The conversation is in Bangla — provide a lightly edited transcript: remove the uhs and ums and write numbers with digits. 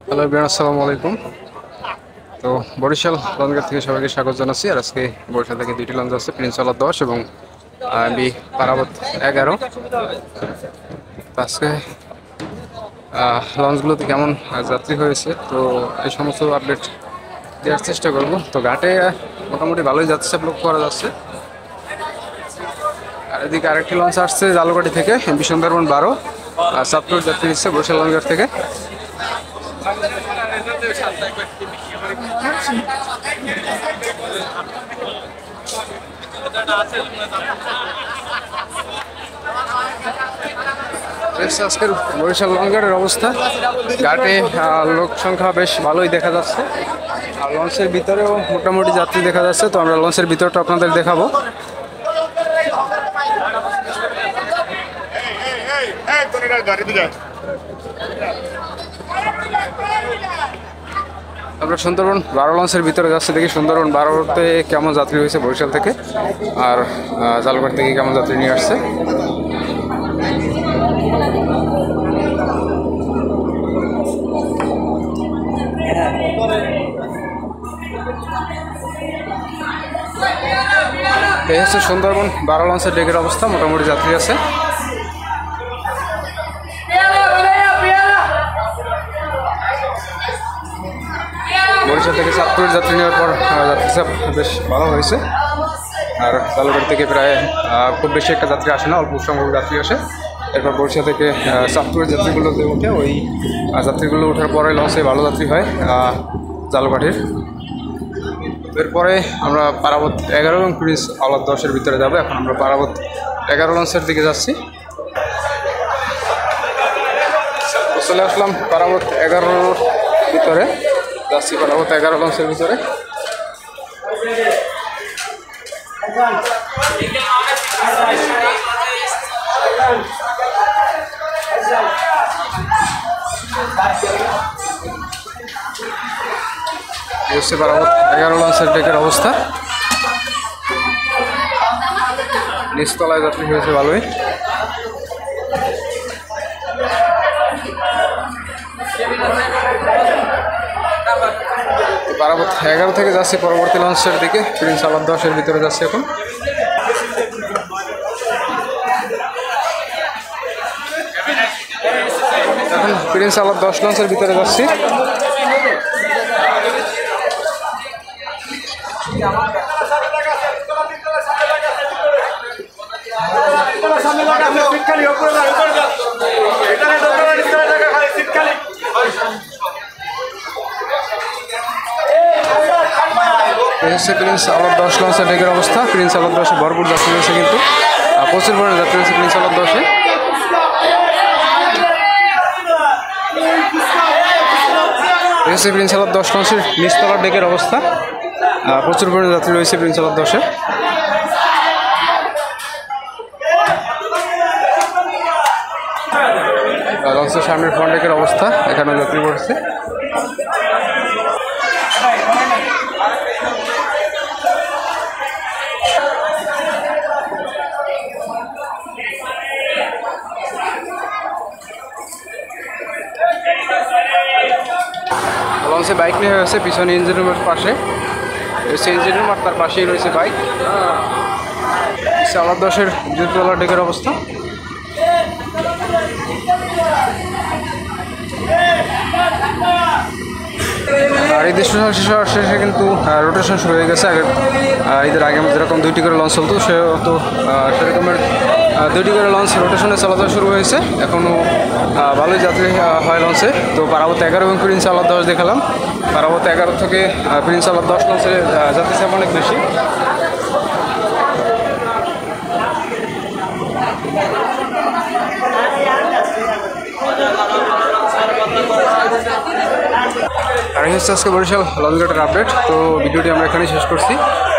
হ্যালো এভরিওয়ান, আসসালামু আলাইকুম। তো বরিশাল লঞ্চঘাট থেকে সবাইকে স্বাগত জানাচ্ছি। আর আজকে বরিশাল থেকে দুইটি লঞ্চ আছে, প্রিন্স আলাদ 10 এবং বি পারাবত 11। তো আজকে লঞ্চগুলোতে কেমন যাত্রী হয়েছে তো এই সমস্ত আপডেট দেওয়ার চেষ্টা করব। তো ঘাটে মোটামুটি ভালোই যাচ্ছে, লক্ষ্য করা যাচ্ছে। আর এদিকে আরেকটি লঞ্চ আসছে জালুকাঠি থেকে, এমবি সুন্দরবন 12 সাতপুর যাত্রী নিচ্ছে বরিশাল লঞ্চঘাট থেকে। আজকের বরিশাল লঞ্চঘাটের অবস্থা, ঘাটে লোক সংখ্যা বেশ ভালোই দেখা যাচ্ছে। আর লঞ্চের ভিতরেও মোটামুটি যাত্রী দেখা যাচ্ছে। তো আমরা লঞ্চের ভিতরটা আপনাদের দেখাবো। আমরা সুন্দরবন 12 লঞ্চের ভিতরে যাচ্ছি, দেখি সুন্দরবন 12তে কেমন যাত্রী হয়েছে বরিশাল থেকে, আর জালুঘাট থেকে কেমন যাত্রী নিয়ে আসছে। এই হচ্ছে সুন্দরবন 12 লঞ্চের ডেকের অবস্থা, মোটামুটি যাত্রী আছে। বরিশাল থেকে সাতপুরের যাত্রী নেওয়ার পর যাত্রী চাপ বেশ ভালো হয়েছে। আর জালুঘাট থেকে প্রায় খুব বেশি একটা যাত্রী আসে না, অল্প সংখ্যক যাত্রী আসে। এরপর বরিশাল থেকে সাতপুরের যাত্রীগুলো উঠে, ওই যাত্রীগুলো ওঠার পরে লঞ্চে ভালো যাত্রী হয় জালুঘাটের। এরপরে আমরা পারাবত 11 এবং প্রিন্স আলাদ 10-এর ভিতরে যাবো। এখন আমরা পারাবত 11 লঞ্চের দিকে যাচ্ছি। চলে আসলাম পারাবত 11-র ভিতরে, যাচ্ছি পারাবত 11 লঞ্চের ভিতরে। হচ্ছে পারাবত 11 লঞ্চের ডেকের অবস্থা। নিচতলায় যাত্রী হয়েছে ভালোই। পারাবত 11 থেকে যাচ্ছে পরবর্তী লঞ্চের দিকে, প্রিন্স আলাদ 10-এর ভিতরে যাচ্ছে এখন। এখন প্রিন্স আলাদ 10 লঞ্চের ভিতরে যাচ্ছি। প্রিন্স আলাদ 10 লঞ্চের ডেকের অবস্থা। প্রিন্স আলাদ 10-এ ভরপুর যাত্রী রয়েছে, কিন্তু প্রচুর পরিমাণে যাত্রী রয়েছে প্রিন্স আলাদ 10-এ। প্রিন্স আলাদ 10 লঞ্চের নিচতলার ডেকের অবস্থা, প্রচুর পরিমাণে যাত্রী রয়েছে প্রিন্স আলাদ 10-এ। লঞ্চের সামনের ফ্রন্ট ডেকের অবস্থা, এখানে যাত্রী পড়ছে। লঞ্চে বাইক নিয়ে হয়েছে, পিছনে ইঞ্জিন রুমের পাশে রয়েছে ইঞ্জিন রুম, আর তার পাশেই রয়েছে বাইক। আলাদ 10-এর দ্বিতীয়তলার ডেকের অবস্থা। আর এই দেশ শেষে কিন্তু রোটেশন শুরু হয়ে গেছে। ঈদের আগে যেরকম 2টি করে লঞ্চ চলতো, সেরকমের 2টি করে লঞ্চ রোটেশনে চলাচল শুরু হয়েছে। এখনও ভালোই যাত্রী হয় লঞ্চে। তো পারাবত 11 এবং প্রিন্স আলাদ 10 দেখালাম। পারাবত 11 থেকে প্রিন্স আলাদ 10 লঞ্চের যাত্রী চাপ অনেক বেশি। আর এই হচ্ছে আজকে বরিশাল লঞ্চঘাটের আপডেট। তো ভিডিওটি আমরা এখানেই শেষ করছি।